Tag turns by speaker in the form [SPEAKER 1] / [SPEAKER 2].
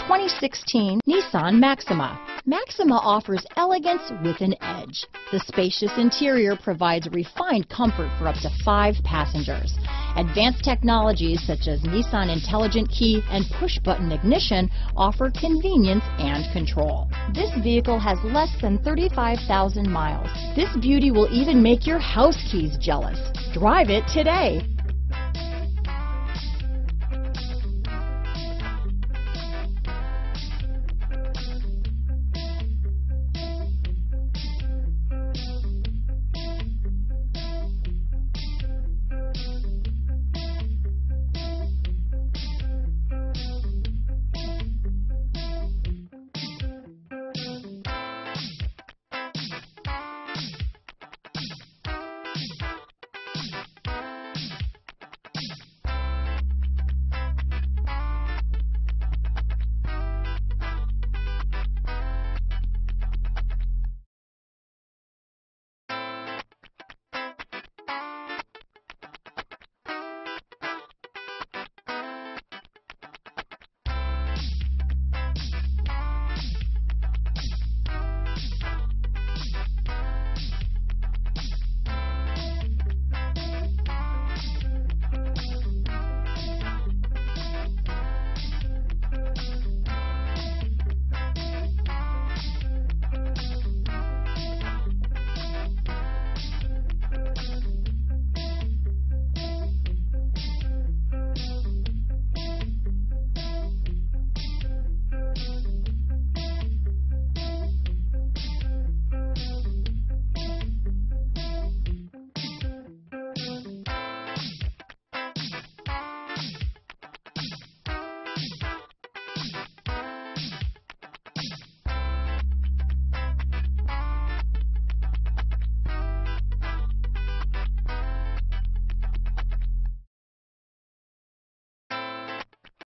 [SPEAKER 1] 2016 Nissan Maxima. Maxima offers elegance with an edge. The spacious interior provides refined comfort for up to 5 passengers. Advanced technologies such as Nissan Intelligent Key and push-button ignition offer convenience and control. This vehicle has less than 35,000 miles. This beauty will even make your house keys jealous. Drive it today.